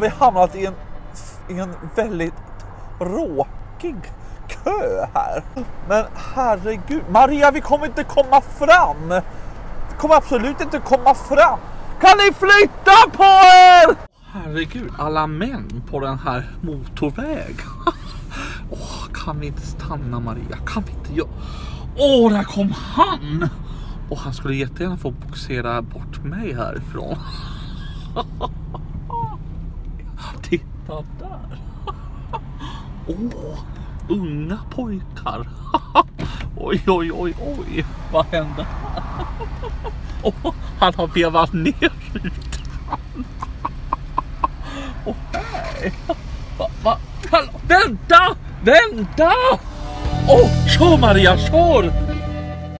vi hamnat i en väldigt råkig kö här. Men herregud, Maria, vi kommer inte komma fram. Vi kommer absolut inte komma fram. Kan ni flytta på er? Herregud, alla män på den här motorväg. Kan vi inte stanna, Maria? Kan vi inte göra... där kom han! Och han skulle jättegärna få boxera bort mig härifrån. Titta där. Unga pojkar. Oj. Vad hände? Han har vevat ner rutan. Hej. Vänta! Kör, Maria, kör!